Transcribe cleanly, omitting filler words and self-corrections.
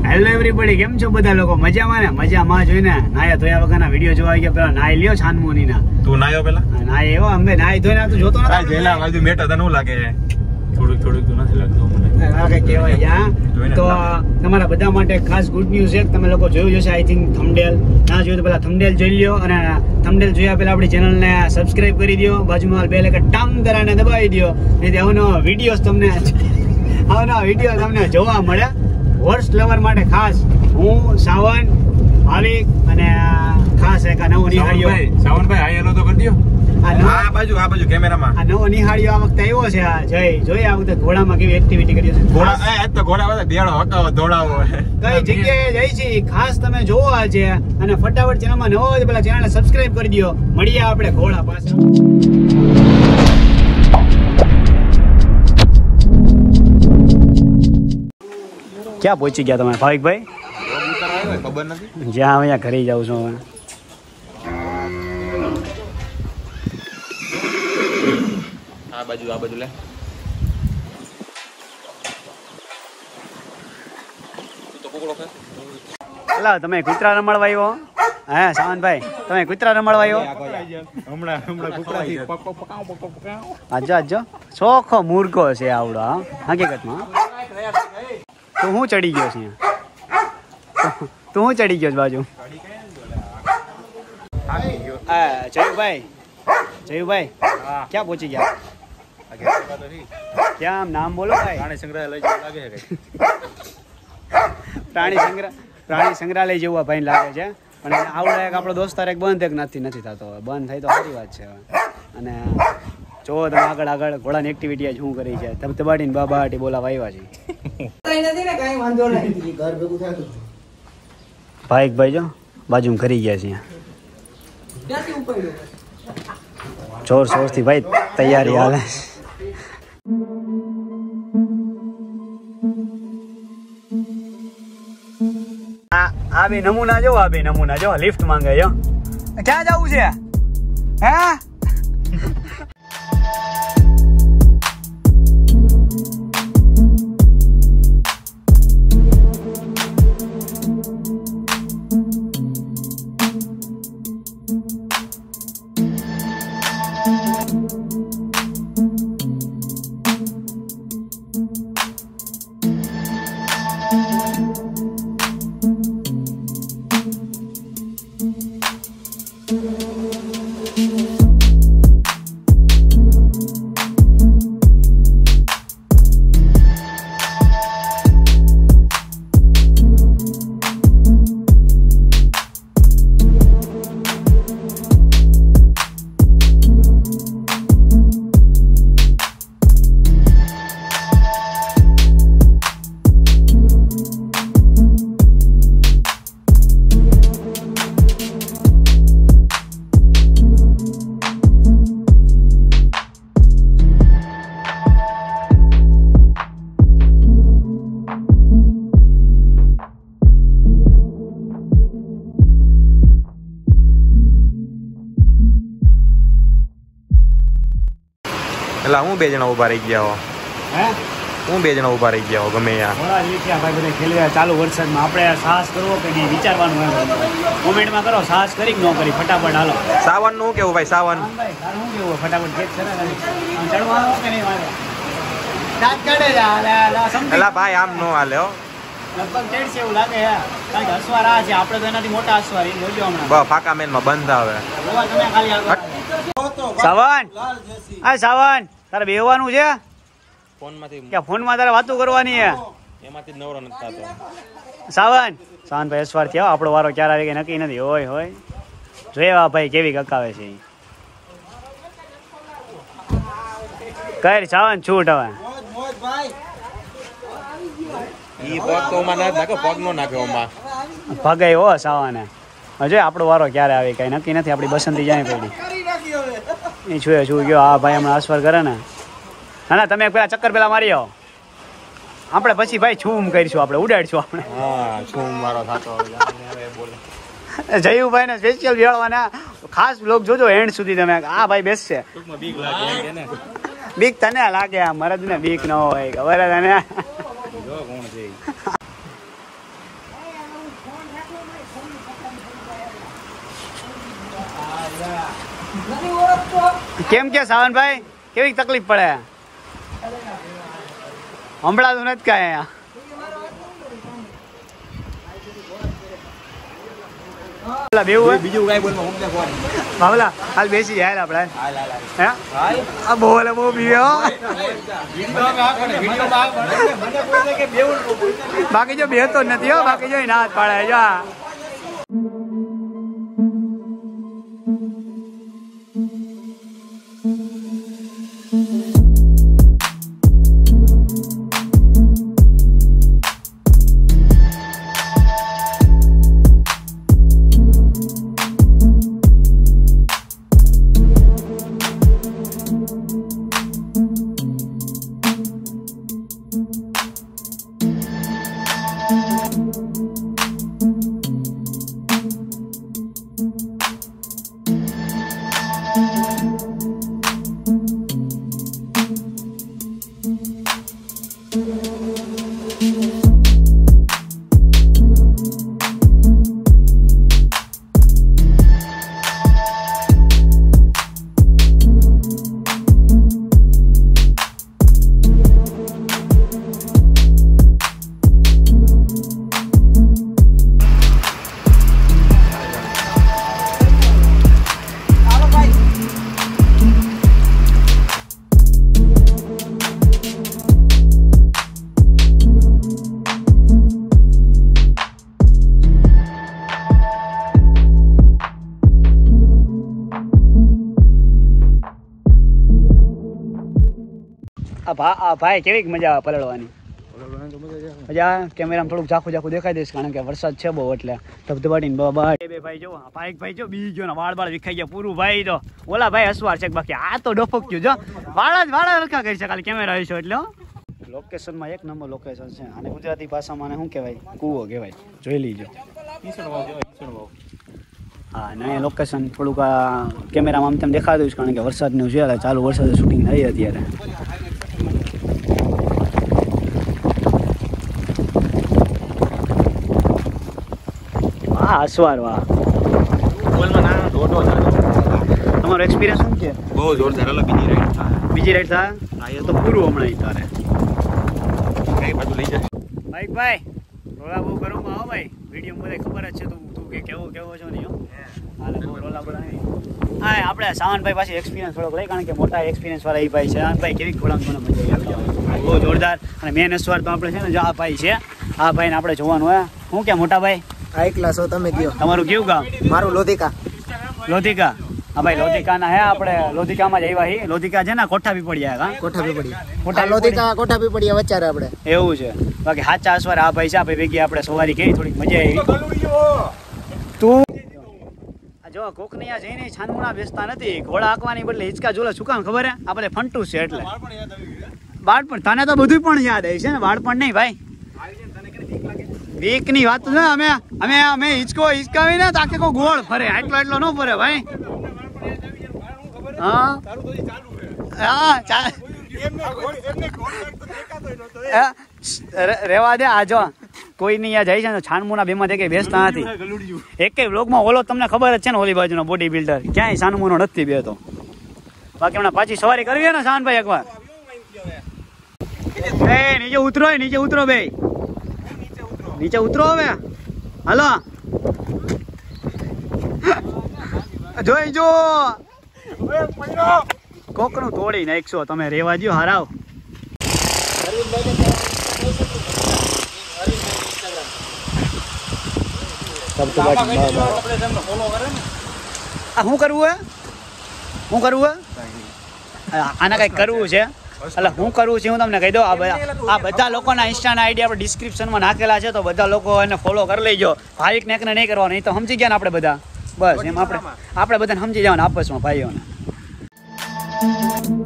Hello everybody, કેમ છો બધા લોકો? મજામાં ને? મજામાં જોઈને નાયા ધોયા વગરના વિડીયો જોવા ગયા. પેલા નાઈ લ્યો છાનમોની ના. તું નાયો પેલા? નાય એવો અમે નાઈ ધોઈને તું જોતો નથી. જેલા બાજુ મેટા તને ન લાગે? થોડુંક તો નથી લાગતું મને. લાગે કેવાય યા. તો તમારા બધા માટે ખાસ ગુડ ન્યૂઝ છે. તમે લોકો જોયું જશે આઈ થિંક થંબનેલ. ના જોયું તો પેલા થંબનેલ જોઈ લ્યો અને થંબનેલ જોયા પેલા આપણી ચેનલને સબસ્ક્રાઇબ કરી દો. બાજુમાં બેલ આઇકન ટાંગ કરીને દબાવી દો. નહીં આવનો વિડીયોસ તમને જોવા મળે. વર્ષ લવર માટે ખાસ હું સાવન ભાવિક અને ખાસ એક નવો નિહાળ્યો સાવનભાઈ હાઈ હેલો તો કરી દો. આ બાજુ કેમેરામાં આ નવો નિહાળ્યો આ વખતે આવ્યો છે. આ જય જોઈ આ વખતે ઘોડામાં કેવી એક્ટિવિટી કરી છે. ઘોડા તો ઘોડા બેડો હકાવો દોડાવો કઈ જગ્યાએ જઈ છે ખાસ તમે જોવો આજે. અને ફટાફટ ચેનલમાં નવો હોય પેલા ચેનલને સબસ્ક્રાઇબ કરી દો. મળીએ આપણે ઘોડા પાસે. ક્યાં પહોંચી ગયા તમે ભાવિકભાઈ? ખબર નથી. જ્યાં અહીંયા ઘરે જાઉં છું હવે. આ બાજુ લે. એલા તમે કૂતરા રમાડવા આવ્યો? હે સાવનભાઈ તમે કૂતરા રમાડવા આવ્યો? આજો ચોખ્ખો મૂર્ખો છે આવડો હકીકતમાં. તું હું ચડી ગયો છે? તું હું ચડી ગયો બાજુ? જયુભાઈ ક્યાં પહોંચી ગયા? ક્યાં આમ નામ બોલો ભાઈ? પ્રાણી સંગ્રહાલય લાગે છે. પ્રાણી સંગ્રહાલય જેવું ભાઈ લાગે છે. પણ આવડે એક આપણો દોસ્તાર એક બંધ એક નથી થતો. બંધ થાય તો સારી વાત છે. અને જો તમે આગળ ઘોડાની એક્ટિવિટી શું કરી છે. તમે તબાડીને બાબાટી બોલાવા આવ્યા છે. ભાઈ જો બાજુમાં કરી ગયા છે. જોર થી ભાઈ તૈયારી હાલે. આ બે નમૂના જો લિફ્ટ માંગે જો. ક્યાં જવું છે? હે એટલે હું બે જણા ઉભા રહી ગયા હો. હું બે જણા ઉભા રહી ગયા હો ગમે યાર. ચાલુ વરસાદમાં આપણે સાહસ કરવો કે નહીં વિચારવાનું હોય. કોમેન્ટમાં કરો સાહસ કરી કે ન કરી. ફટાફટ હાલો. સાવન નું કેવું ભાઈ? સાવન શું કેવું? ફટાફટ ચડવાનું કે નહીં? એલા ભાઈ આમ નો હાલે હો. લગભગ ચડશે એવું લાગે. કારણ કે અસવાર આ છે. આપણે તો એનાથી મોટા અસવાર જોજો હમણાં. ફાકા મેનમાં બંધ આવે. સાવન તારે બેહવાનું છે ફોનમાં તારે વાતો કરવાની છે. એમાંથી નવરો નથી થતો. સાવનભાઈ અસવાર થયો. આપણો વારો ક્યારે આવે કે નક્કી નથી. હોય જોયા ભાઈ કેવી કકાવે છે. કઈ સાવન છૂટ હવે. ભગાય હો સાવાને. હજુ આપણો વારો ક્યારે આવે કઈ નક્કી નથી. આપડી બસંતી જાય પડી એ છું ગયો. હા ભાઈ હમણાં અસવાર કરે ને. ના તમે પેલા ચક્કર પેલા મારી આવો. આપણે પછી ભાઈ છૂમ કરીશું. આપણે ઉડાડશું. આપણે જયુભાઈ ને સ્પેશિયલ બેળવાના ખાસ બ્લોગ જોજો એન્ડ સુધી. તમે આ ભાઈ બેસશે. બીક તને લાગે? મરદ ને બીક ન હોય ખબર તને? કેમ કે સાવનભાઈ કેવી તકલીફ પડે? હમણાં નથી કાંઈ અહીંયા બીજું કઈ બોલ બાબલા હાલ બેસી જાય આપણે બોલે બહુ બીવે બાકી જો બેહતો જ નથી હો બાકી જો ના જ પાડે જા ભાઈ કેવી મજા આવે પલળવાની? મજા કેમેરામાં થોડુંક ઝાખું ઝાખું દેખાઈ દઈશ કારણ કે વરસાદ છે બહુ એટલે ધબધબાટીને બાબા બે ભાઈ જો ભાઈ જો બી ગયો ને વાળ વિખાઈ ગયા પૂરું ભાઈ તો ઓલા ભાઈ હસવાર છે બાકી આ તો ડોફક ગયું જો વાળા રખા કરી છે ખાલી કેમેરા આવીશો એટલે લોકેશનમાં એક નંબર લોકેશન છે અને ગુજરાતી ભાષામાં શું કહેવાય કૂવો કહેવાય જોઈ લીજો હા ને લોકેશન થોડુંક કેમેરામાં આમ તેમ દેખાતું છે કારણ કે વરસાદનું છે ચાલુ વરસાદ શૂટિંગ થઈ અત્યારે અસવાર વાહ તમારો એક્સપિરિયન્સ શું છે? બહુ જોરદાર બીજી રાઈડ થાય હા એ તો પૂરું હમણાં તારે કઈ બાજુ લઈ જાય ભાઈ રોલા બહુ કરો આવો ભાઈ વિડીયો બધા ખબર જ છે તું કે કેવો છો નહીં હાલે બહુ રોલા બોલા હા આપણે સાવનભાઈ પાસે એક્સપિરિયન્સ થોડોક લઈ કારણ કે મોટા એક્સપિરિયન્સ વાળા એ ભાઈ છે ભાઈ કેવી ખોળામાં મને મજા આવી જાય બહુ જોરદાર અને મેન અસવાર તો આપણે છે ને જો આ ભાઈ છે આ ભાઈને આપણે જોવાનું હોય શું કે મોટા ભાઈ હાઈ ક્લાસ હો તમે કયો તમારું કેવું ગામ? મારું લોધિકા હા ભાઈ લોધિકાના હે આપણે લોધિકામાં જ આવ્યા હી લોધિકા છે ને કોઠા પીપળિયા હા કોઠા પીપળિયા લોધિકા કોઠા પીપળિયા વચ્ચે આપણે એવું છે બાકી સાચા અસવાર આ ભાઈ છે ભાઈ ભેગી આપણે સવારી કરી થોડીક મજા આવી તું જો કોકનિયા જઈને છાનમુણા બેસતા નથી ઘોડા હાંકવાની બદલે હિંચકા ઝૂલે શું કામ ખબર હે આપણે ફંટુસ છે એટલે બાળપણ તને તો બધું પણ યાદ આવી છે ને બાળપણ નહીં ભાઈ વીક ની વાત છે અમે હિચકાવી ને તાકે કોઈ ગોળ ફરે એટલો ન ફરે ભાઈ રેવા દે આ જો કોઈ નહીં જાય છે ને છાનમુના બેમાં કઈ બેસતા નથી એક વ્લોગમાં ઓલો તમને ખબર જ છે ને ઓલી બાજુનો બોડી બિલ્ડર ક્યાંય છાનમુનો નથી બેતો બાકી હમણાં પાછી સવારી કરવી ને શાનભાઈ એકવાર નીચે ઉતરો બે નીચે ઉતરો હવે હાલો જોઈ જો કોકનું તોડી નાખશો તમે રેવા દો હારાવ શું કરવું આના કઈક કરવું છે એટલે હું કરું છું હું તમને કહી દઉં આ બધા લોકોના ઇન્સ્ટાના આઈડી આપણે ડિસ્ક્રિપ્શનમાં નાખેલા છે તો બધા લોકો એને ફોલો કરી લેજો ભાવિક નેકને નહીં કરવાનું નહીં તો સમજી ગયા ને આપણે બધા બસ એમ આપણે બધાને સમજી જવાના આપસમાં ભાઈઓને